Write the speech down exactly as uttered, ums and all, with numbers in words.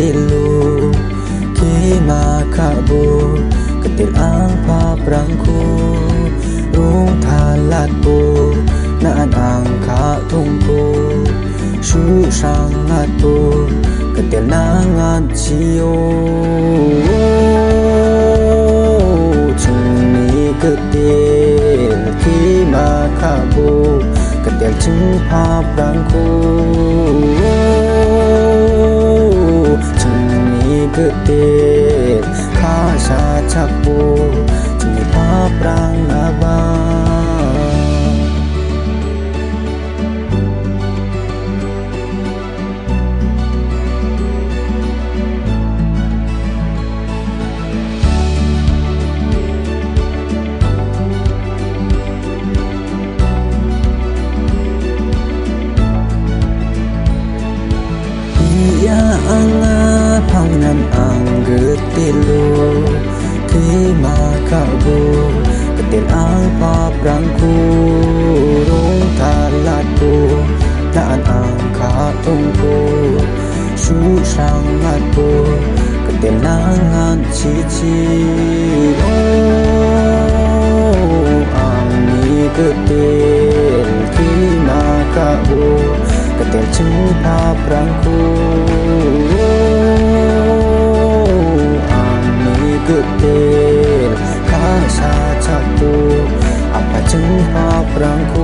tilu Kima kabu ketil ang paprangku Rung thalat bu naan ang katungku Shu sangat bu ketil nangan cio Cumi ketil kima kabu ketil ceng paprangku Ketil kasa cakpu cumi paprang abang Iya angat pangnan ang getilu Kima kabu ketil ang paprangku Rung talatku naan ang katungku Su sangatku ketil nangan cici Oh ami ketil kima kabu ketil ceng paprangku Ketil kasa cakpu apa ceng paprangku